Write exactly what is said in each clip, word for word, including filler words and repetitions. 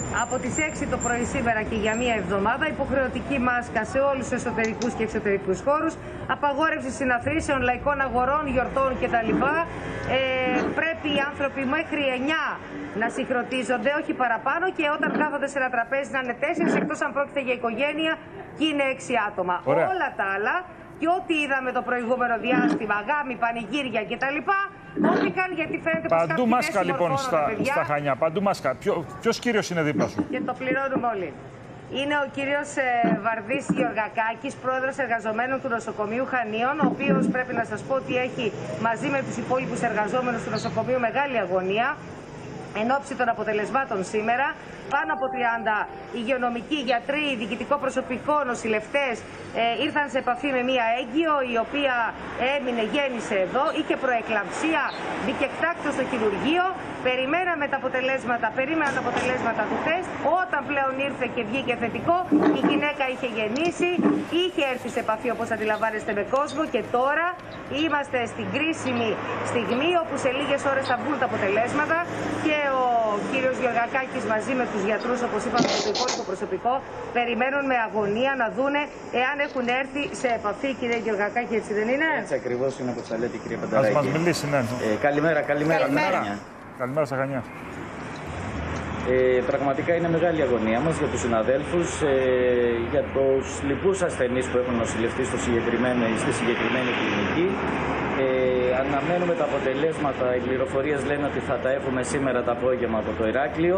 Από τις έξι το πρωί σήμερα και για μία εβδομάδα, υποχρεωτική μάσκα σε όλους τους εσωτερικούς και εξωτερικούς χώρους, απαγόρευση συναθρήσεων, λαϊκών αγορών, γιορτών κτλ. Ε, πρέπει οι άνθρωποι μέχρι εννιά να συγχρονίζονται, όχι παραπάνω, και όταν κάθονται σε ένα τραπέζι να είναι τέσσερις, εκτός αν πρόκειται για οικογένεια και είναι έξι άτομα. Ωραία. Όλα τα άλλα και ό,τι είδαμε το προηγούμενο διάστημα, γάμοι, πανηγύρια κτλ. Κόπηκαν, γιατί φαίνεται πως παντού μάσκα λοιπόν στα, στα Χανιά. Παντού μάσκα. Ποιο, ποιος κύριος είναι δίπλα σου? Και το πληρώνουμε όλοι. Είναι ο κύριος ε, Βαρδής Γεωργακάκης, πρόεδρος εργαζομένων του νοσοκομείου Χανίων, ο οποίος πρέπει να σας πω ότι έχει μαζί με τους υπόλοιπους εργαζόμενους του νοσοκομείου μεγάλη αγωνία εν ώψη των αποτελεσμάτων σήμερα. Πάνω από τριάντα υγειονομικοί, γιατροί, διοικητικό προσωπικό, νοσηλευτές ε, ήρθαν σε επαφή με μία έγκυο, η οποία έμεινε, γέννησε εδώ, είχε προεκλαμψία, μπήκε εκτάκτως στο χειρουργείο. Περιμέναμε τα αποτελέσματα, περίμεναν τα αποτελέσματα του τεστ. Όταν πλέον ήρθε και βγήκε θετικό, η γυναίκα είχε γεννήσει, είχε έρθει σε επαφή, όπως αντιλαμβάνεστε, με κόσμο, και τώρα είμαστε στην κρίσιμη στιγμή όπου σε λίγες ώρες θα βγουν τα αποτελέσματα και ο κύριος Γεωργακάκης μαζί με τους γιατρούς, όπως είπαμε, και το υπόλοιπο προσωπικό, περιμένουν με αγωνία να δούνε εάν έχουν έρθει σε επαφή. Κύριε Γεωργακάκη, έτσι δεν είναι? Έτσι ακριβώς είναι, όπως θα λέτε, κύριε Πανταράκη. Ας μας μιλήσει, ναι. Ε, καλημέρα, καλημέρα. Καλημέρα. Καλημέρα στα Χανιά. Ε, πραγματικά είναι μεγάλη αγωνία μας για τους συναδέλφους, ε, για τους λοιπούς ασθενείς που έχουν νοσηλευτεί στο συγκεκριμένο, στη συγκεκριμένη κλινική. Ε, αναμένουμε τα αποτελέσματα, οι πληροφορίες λένε ότι θα τα έχουμε σήμερα το απόγευμα από το Ηράκλειο.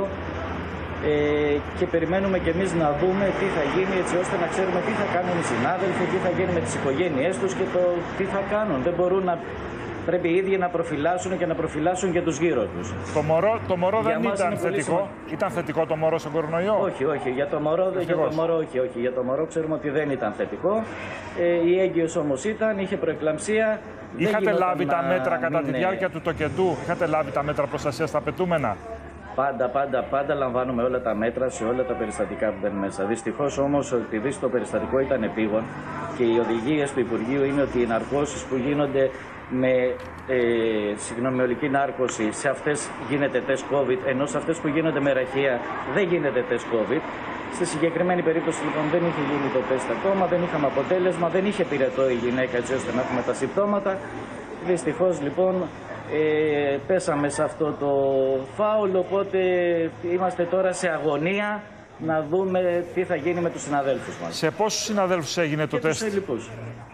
Ε, και περιμένουμε κι εμείς να δούμε τι θα γίνει, έτσι ώστε να ξέρουμε τι θα κάνουν οι συνάδελφοι, τι θα γίνει με τις οικογένειές τους και το τι θα κάνουν. Δεν μπορούν να... Πρέπει οι ίδιοι να προφυλάσσουν και να προφυλάσσουν και τους γύρω τους. Το μωρό, το μωρό δεν ήταν θετικό. Σημαντικό. Ήταν θετικό το μωρό στον κορονοϊό? Όχι, όχι. Για το μωρό, για το μωρό, όχι, όχι. Για το μωρό ξέρουμε ότι δεν ήταν θετικό. Ε, η έγκυος όμως ήταν, είχε προεκλαμψία. Είχατε λάβει να... τα μέτρα κατά ναι. τη διάρκεια του τοκετού? Είχατε λάβει τα μέτρα προστασίας στα απαιτούμενα? Πάντα, πάντα, πάντα λαμβάνουμε όλα τα μέτρα σε όλα τα περιστατικά που μπαίνουν μέσα. Δυστυχώς όμως, επειδή το περιστατικό ήταν επίγον και οι οδηγίες του Υπουργείου είναι ότι οι ναρκώσεις που γίνονται με, ε, συγγνώμη, με ολική νάρκωση, σε αυτές γίνεται τεστ COVID, ενώ σε αυτές που γίνονται με ραχεία δεν γίνεται τεστ COVID. Στη συγκεκριμένη περίπτωση λοιπόν δεν είχε γίνει το τεστ ακόμα, δεν είχαμε αποτέλεσμα, δεν είχε πυρετό η γυναίκα έτσι ώστε να έχουμε τα συμπτώματα. Δυστυχώς λοιπόν ε, πέσαμε σε αυτό το φάουλ, οπότε είμαστε τώρα σε αγωνία να δούμε τι θα γίνει με τους συναδέλφους μας. Σε πόσους συναδέλφους έγινε το και τεστ? Τους λοιπούς.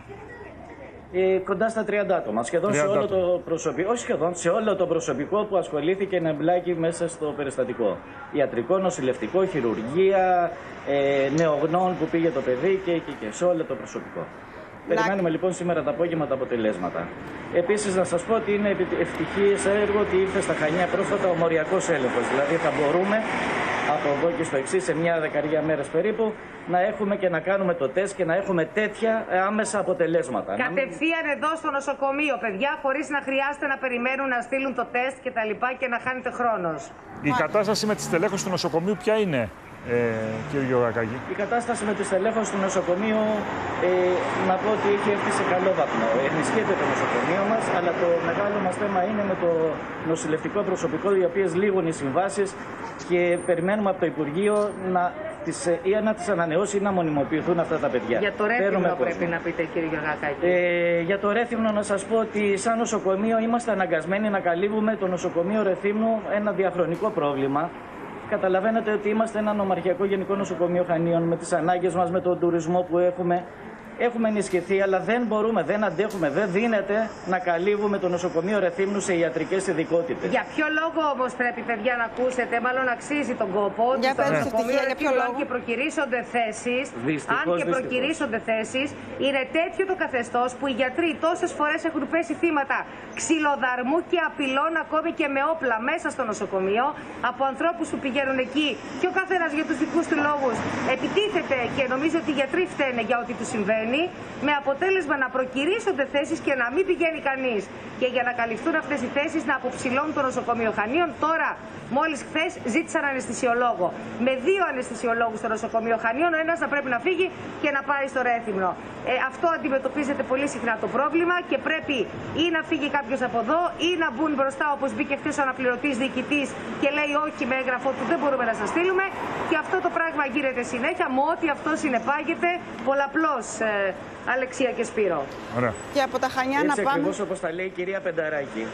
Ε, κοντά στα τριάντα άτομα. Σχεδόν σε όλο το προσωπικό, όχι σχεδόν, σε όλο το προσωπικό που ασχολήθηκε να εμπλάκει μέσα στο περιστατικό. Ιατρικό, νοσηλευτικό, χειρουργία, ε, νεογνών που πήγε το παιδί και, και, και σε όλο το προσωπικό. Να... Περιμένουμε λοιπόν σήμερα το απόγευμα τα αποτελέσματα. Επίσης να σας πω ότι είναι ευτυχής έργο ότι ήρθε στα Χανιά πρόσφατα ο μοριακός έλεγχος. Δηλαδή θα μπορούμε από εδώ και στο εξής, σε μια δεκαριά μέρες περίπου, να έχουμε και να κάνουμε το τεστ και να έχουμε τέτοια άμεσα αποτελέσματα. Κατευθείαν μην... εδώ στο νοσοκομείο, παιδιά, χωρίς να χρειάζεται να περιμένουν να στείλουν το τεστ και τα λοιπά και να χάνετε χρόνος. Η κατάσταση με τη στελέχωση του νοσοκομείου ποια είναι, ε, κύριε Γεωργακάκη? Η κατάσταση με τη στελέχωση του νοσοκομείου, ε, να πω ότι έχει έρθει σε καλό βαθμό. Ενισχύεται το νοσοκομείο μας, αλλά το μεγάλο μας θέμα είναι με το νοσηλευτικό προσωπικό, οι οποίες λήγουν οι συμβάσεις και περιμένουμε από το Υπουργείο να τις, ή να τις ανανεώσει ή να μονιμοποιηθούν αυτά τα παιδιά. Για το Ρέθυμνο πρέπει να πείτε, κύριε Γεωργακάκη. Ε, για το Ρέθυμνο να σας πω ότι σαν νοσοκομείο είμαστε αναγκασμένοι να καλύβουμε το νοσοκομείο Ρεθύμνου ένα διαχρονικό πρόβλημα. Καταλαβαίνετε ότι είμαστε ένα νομαρχιακό γενικό νοσοκομείο Χανίων με τις ανάγκες μας, με τον τουρισμό που έχουμε. Έχουμε ενισχυθεί, αλλά δεν μπορούμε, δεν αντέχουμε, δεν δίνεται να καλύβουμε το νοσοκομείο Ρεθύμνου σε ιατρικές ειδικότητες. Για ποιο λόγο όμως πρέπει, παιδιά, να ακούσετε, μάλλον αξίζει τον κόπο, ότι για στο νοσοκομείο Ρεθύμνου, αν και προκυρήσονται θέσεις, δυστυχώς, αν και δυστυχώς. προκυρήσονται θέσεις, είναι τέτοιο το καθεστώς που οι γιατροί τόσες φορές έχουν πέσει θύματα ξυλοδαρμού και απειλών, ακόμη και με όπλα μέσα στο νοσοκομείο, από ανθρώπους που πηγαίνουν εκεί και ο καθένας για τους δικούς του λόγους επιτίθεται και νομίζω ότι οι γιατροί φταίνε για ό,τι του συμβαίνει. εξαρτώμενοι, με αποτέλεσμα να προκυρήσονται θέσεις και να μην πηγαίνει κανείς. Και για να καλυφθούν αυτές οι θέσεις να αποψηλώνουν το νοσοκομείο Χανίων. Τώρα, μόλις χθες ζήτησαν αναισθησιολόγο. Με δύο αναισθησιολόγους στο νοσοκομείο Χανίων, ο ένας να πρέπει να φύγει και να πάει στο Ρέθυμνο. Ε, αυτό αντιμετωπίζεται πολύ συχνά το πρόβλημα και πρέπει ή να φύγει κάποιος από εδώ ή να μπουν μπροστά, όπως μπήκε χθες ο αναπληρωτής διοικητής και λέει όχι, με έγγραφό του δεν μπορούμε να σας στείλουμε. Και αυτό το πράγμα γίνεται συνέχεια με ό,τι αυτό συνεπάγεται πολλαπλώς, ε, Αλεξία και Σπύρο. Ωραία. Και από τα Χανιά Έτσι να πάμε. ακριβώς όπως τα λέει η κυρία Πενταράκη.